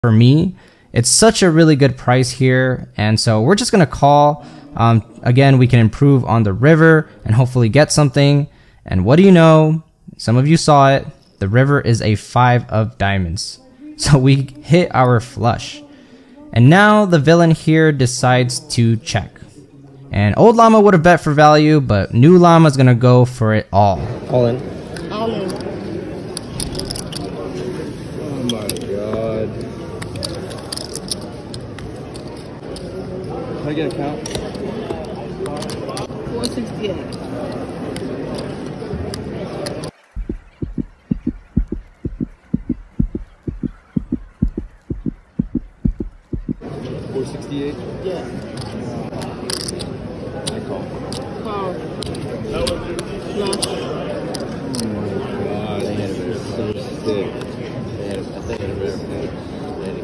for me. It's such a really good price here, and so we're just gonna call. Again, we can improve on the river and hopefully get something. And what do you know? Some of you saw it. The river is a 5 of diamonds. So we hit our flush. And now the villain here decides to check. And old llama would have bet for value, but new llama is gonna go for it all. All in. All in. Oh my god. Can I get a count? 468. Yeah. I call. Call. Flush. Oh my god, they had a so sick. I think they had a better pick.